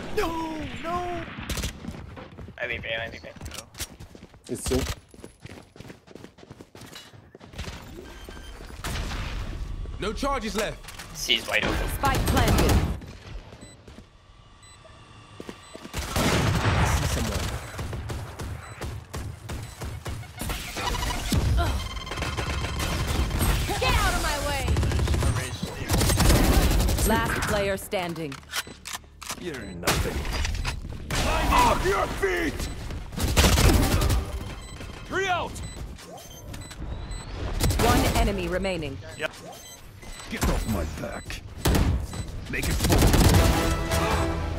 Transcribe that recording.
No, no. I leave it, I leave it. No. It's two. No charges left. C's wide open. Spike planted. I see someone. Get out of my way! Last player standing. You're nothing. Off your feet! 3 out! One enemy remaining. Yep. Get off my back. Make it 4.